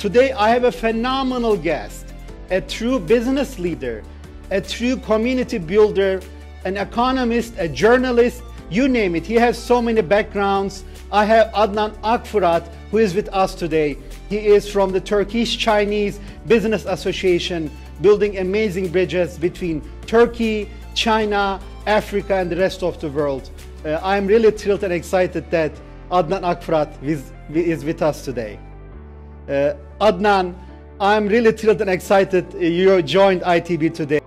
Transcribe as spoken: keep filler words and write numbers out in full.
Today I have a phenomenal guest, a true business leader, a true community builder, an economist, a journalist, you name it. He has so many backgrounds. I have Adnan Akfırat, who is with us today. He is from the Turkish-Chinese Business Association, building amazing bridges between Turkey, China, Africa, and the rest of the world. Uh, I'm really thrilled and excited that Adnan Akfırat is, is with us today. Uh, Adnan, I'm really thrilled and excited you joined I T B today.